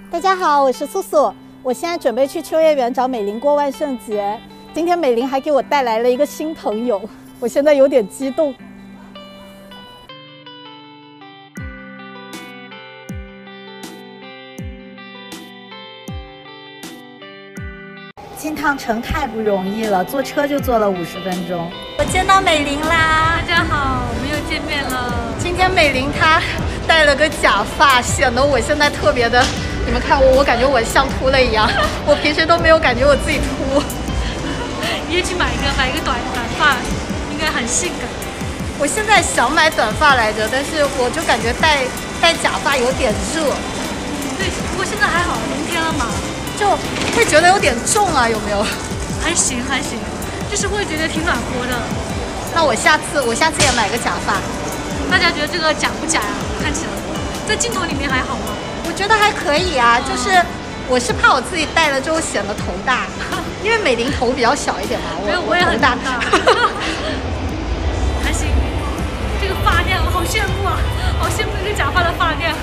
大家好，我是素素，我现在准备去秋叶原找美玲过万圣节。今天美玲还给我带来了一个新朋友，我现在有点激动。进趟城太不容易了，坐车就坐了50分钟。我见到美玲啦！ 大家好，我们又见面了。 今天美玲她戴了个假发，显得我现在特别的，你们看我感觉我像秃了一样。我平时都没有感觉我自己秃。 你也去买一个短发，应该很性感。 我现在想买短发来着，但是我就感觉戴假发有点热。 对，不过现在还好，冬天了嘛。 就会觉得有点重啊，有没有？ 还行，就是会觉得挺暖和的。 那我下次也买个假发。 大家觉得这个假不假呀？看起来在镜头里面还好吗？ 我觉得还可以啊，就是我是怕我自己戴了之后显得头大，因为美玲头比较小一点嘛， 我也很大。还行，这个发量我好羡慕啊，好羡慕这个假发的发量。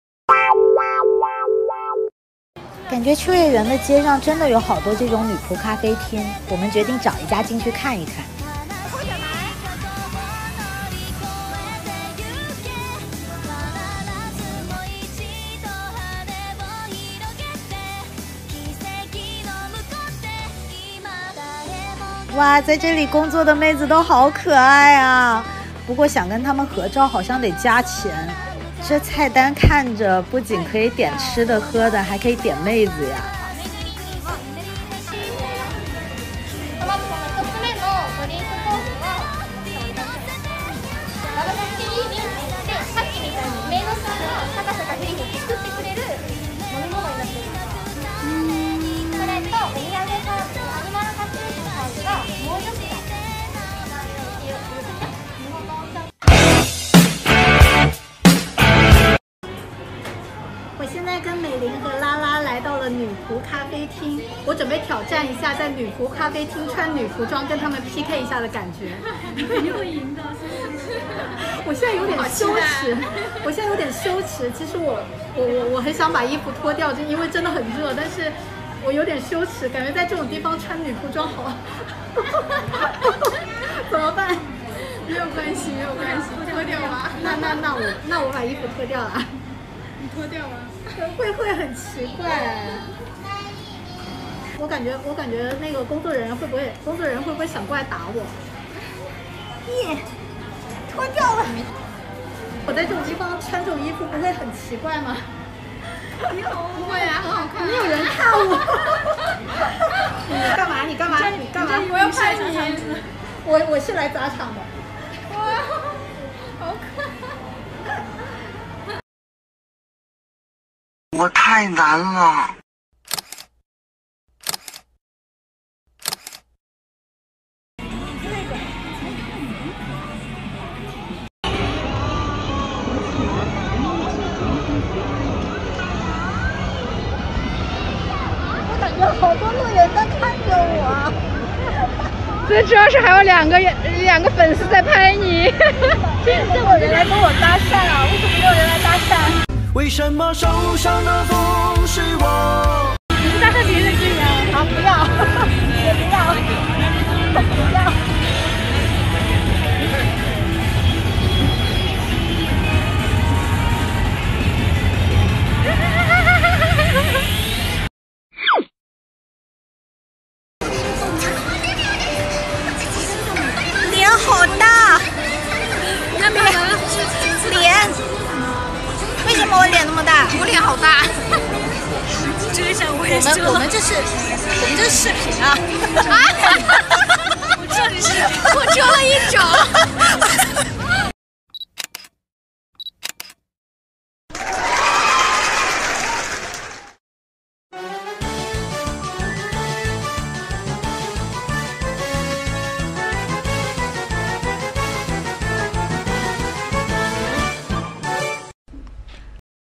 感觉秋叶原的街上真的有好多这种女仆咖啡厅，我们决定找一家进去看一看。哇，在这里工作的妹子都好可爱啊！不过想跟她们合照好像得加钱。这菜单看着不仅可以点吃的喝的，还可以点妹子呀。我现在跟美玲和拉拉来到了女仆咖啡厅，我准备挑战一下在女仆咖啡厅穿女仆装跟他们 PK 一下的感觉。 你肯定会赢的， 我现在有点羞耻，其实我很想把衣服脱掉，就因为真的很热，但是我有点羞耻，感觉在这种地方穿女仆装好。怎么办？ 没有关系，脱掉吧。 那我把衣服脱掉了。 你脱掉吧。 会很奇怪。我感觉那个工作人员会不会想过来打我？耶，脱掉了。我在这种地方穿这种衣服不会很奇怪吗？ 你好，不会啊，很好看。 没有人看我。你干嘛？ 我要拍你。 我是来砸场的。 哇，好看。 我太难了。 我感觉好多路人在看着我。 最主要是还有两个粉丝在拍你。 这有人来跟我搭讪啊？为什么没有人来搭讪？ 为什么受伤的不是我？ 你不搭讪别人可以啊。 好，不要，我不要，不要。脸好大，脸。为什么我脸那么大？我脸好大。 遮一下我也是。 我们这是视频啊。